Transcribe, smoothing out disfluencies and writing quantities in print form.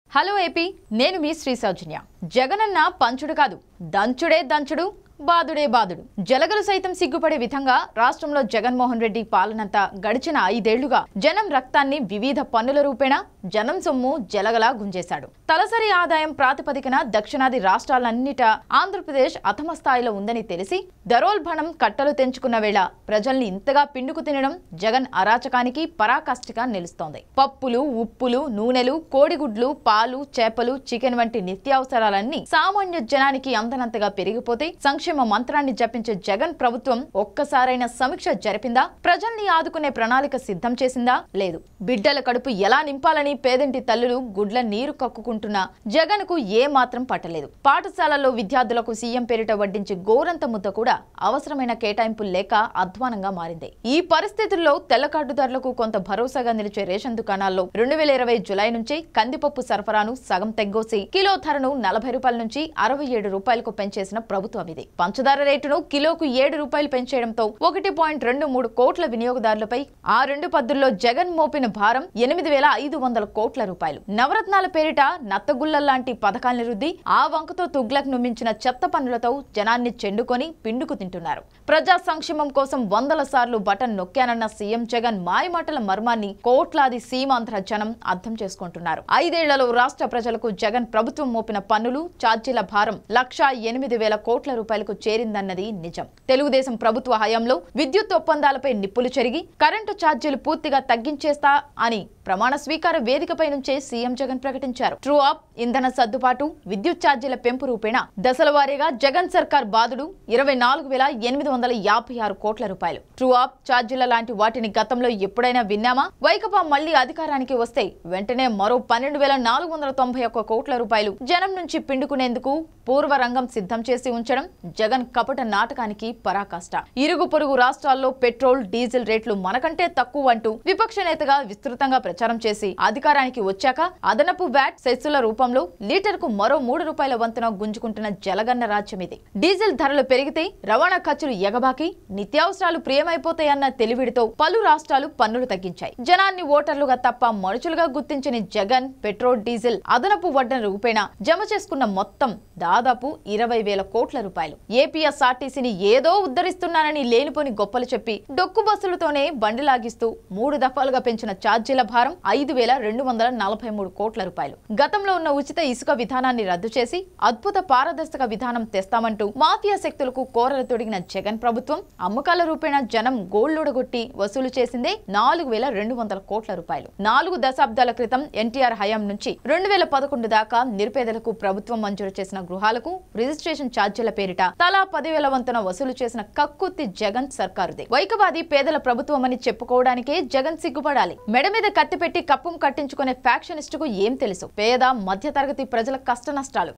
Hello AP నేను మీ శ్రీ సౌజన్య జగనన్న పంచుడు కాదు దంచుడే దంచుడు బాదుడే బాదుడు జలగలు సైతం సిగ్గుపడే విధంగా రాష్ట్రంలో జగన్మోహన్ రెడ్డి పాలనంతా గడిచిన 5 ఏళ్లుగా జనం రక్తాన్ని వివిధ పన్నుల రూపేణా జనం సొమ్ము జలగలా గుంజేశాడు. తలసరి ఆదాయం ప్రాతిపదికన దక్షిణాది రాష్ట్రాలన్నిటా ఆంధ్రప్రదేశ్ అధమ స్థాయిలో ఉందని తెలిసి దరోల్భణం కట్టలు తెంచుకున్న వేళ ప్రజల్ని ఇంతగా పిండుకు తినడం జగన్ అరాచకానికి పరాకాష్ఠగా నిలుస్తోంది. పప్పులు, ఉప్పులు, నూనెలు, కోడిగుడ్లు, పాలు, చేపలు, చికెన్ వంటి నిత్యావసరాలన్నీ సామాన్య జనానికి అందనంతగా పెరిగిపోతే సంక్షేమ మంత్రాన్ని జపించే జగన్ ప్రభుత్వం ఒక్కసారైనా సమీక్ష జరిపిందా? ప్రజల్ని ఆదుకునే ప్రణాళిక సిద్ధం చేసిందా? లేదు. బిడ్డల కడుపు ఎలా నింపాలని పేదింటి తల్లులు గుడ్ల నీరు కక్కుకుంటున్నా జగన్ కు ఏ మాత్రం పట్టలేదు. పాఠశాలల్లో విద్యార్థులకు సీఎం పేరిట వడ్డించే గోరంత ముద్ద కూడా అవసరమైన కేటాయింపులు లేక అధ్వానంగా మారింది. ఈ పరిస్థితుల్లో తెల్ల కార్డుదారులకు కొంత భరోసాగా నిలిచే రేషన్ దుకాణాల్లో 2020 జులై నుంచి కందిపప్పు సరఫరాను సగం తెగ్గోసి కిలో ధరను 40 రూపాయల నుంచి 67 రూపాయలకు పెంచేసిన ప్రభుత్వం ఇది. పంచదార రేటును కిలోకు 7 రూపాయలు పెంచేయడంతో 1.23 కోట్ల వినియోగదారులపై ఆ 2 పద్దుల్లో జగన్ మోపిన భారం 8,500 కోట్ల రూపాయలు. నవరత్నాల పేరిట నత్తగుళ్లలాంటి పథకాల్ని రుద్ది ఆ వంకతో తుగ్లక్ మించిన చెత్త పన్నులతో జనాన్ని చెండుకొని పిండుకు తింటున్నారు. ప్రజా సంక్షేమం కోసం 100 సార్లు బటన్ నొక్కానన్న సీఎం జగన్ మాయమాటల మర్మాన్ని కోట్లాది సీమాంధ్ర జనం అర్థం చేసుకుంటున్నారు. 5 ఏళ్లలో రాష్ట్ర ప్రజలకు జగన్ ప్రభుత్వం మోపిన పన్నులు, ఛార్జీల భారం 1,08,000 కోట్ల రూపాయలకు చేరిందన్నది నిజం. తెలుగుదేశం ప్రభుత్వ హయాంలో విద్యుత్ ఒప్పందాలపై నిప్పులు చెరిగి కరెంటు ఛార్జీలు పూర్తిగా తగ్గించేస్తా అని ప్రమాణ స్వీకార వేదికపై నుంచే సీఎం జగన్ ప్రకటించారు. ట్రూ అప్, ఇంధన సర్దుబాటు, విద్యుత్ ఛార్జీల పెంపు రూపేణా దశల వారీగా జగన్ సర్కార్ బాదుడు 24,856 కోట్ల రూపాయలు. ట్రూ అప్, ఛార్జీల లాంటి వాటిని గతంలో ఎప్పుడైనా విన్నామా? వైకపా మళ్లీ అధికారానికి వస్తే వెంటనే మరో 12,491 కోట్ల రూపాయలు జనం నుంచి పిండుకునేందుకు పూర్వ రంగం సిద్ధం చేసి ఉంచడం జగన్ కపట నాటకానికి పరాకాష్ట. ఇరుగు పొరుగు రాష్ట్రాల్లో పెట్రోల్, డీజిల్ రేట్లు మనకంటే తక్కువ అంటూ విపక్ష నేతగా విస్తృతంగా ప్రచారం చేసి అధికారానికి వచ్చాక అదనపు వ్యాట్ సెస్సుల రూపంలో లీటర్కు మరో 3 రూపాయల వంతున గుంజుకుంటున్న జలగన్న రాజ్యం ఇది. డీజిల్ ధరలు పెరిగితే రవాణా ఖర్చులు ఎగబాకి నిత్యావసరాలు ప్రియమైపోతాయన్న తెలివిడితో పలు రాష్ట్రాలు పన్నులు తగ్గించాయి. జనాన్ని ఓటర్లుగా తప్ప మనుషులుగా గుర్తించని జగన్ పెట్రోల్, డీజిల్ అదనపు వడ్డన రూపేణా జమ చేసుకున్న మొత్తం దాదాపు 20,000 కోట్ల రూపాయలు. ఏపీఎస్ఆర్టీసీని ఏదో ఉద్ధరిస్తున్నానని లేనిపోని గొప్పలు చెప్పి డొక్కు బస్సులతోనే బండి లాగిస్తూ 3 దఫాలుగా పెంచిన ఛార్జీల భారం 5,243 కోట్ల రూపాయలు. గతంలో ఉన్న ఉచిత ఇసుక విధానాన్ని రద్దు చేసి అద్భుత పారదర్శక విధానం తెస్తామంటూ మాఫియా శక్తులకు కోరలు తొడిగిన జగన్ ప్రభుత్వం అమ్మకాల రూపేణా జనం గోళ్లుడగొట్టి వసూలు చేసిందే 4,200 కోట్ల రూపాయలు. 4 దశాబ్దాల క్రితం ఎన్టీఆర్ హయాం నుంచి 2011 దాకా నిరుపేదలకు ప్రభుత్వం మంజూరు చేసిన గృహాలకు రిజిస్ట్రేషన్ ఛార్జీల పేరిట తలా 10,000 వంతున వసూలు చేసిన కక్కుర్తి జగన్ సర్కారుదే. వైకవాది పేదల ప్రభుత్వమని చెప్పుకోవడానికే జగన్ సిగ్గుపడాలి. మెడ మీద కత్తి పెట్టి కప్పం కట్టించుకునే ఫ్యాక్షనిస్టుకు ఏం తెలుసు పేద మధ్యతరగతి ప్రజల కష్ట నష్టాలు?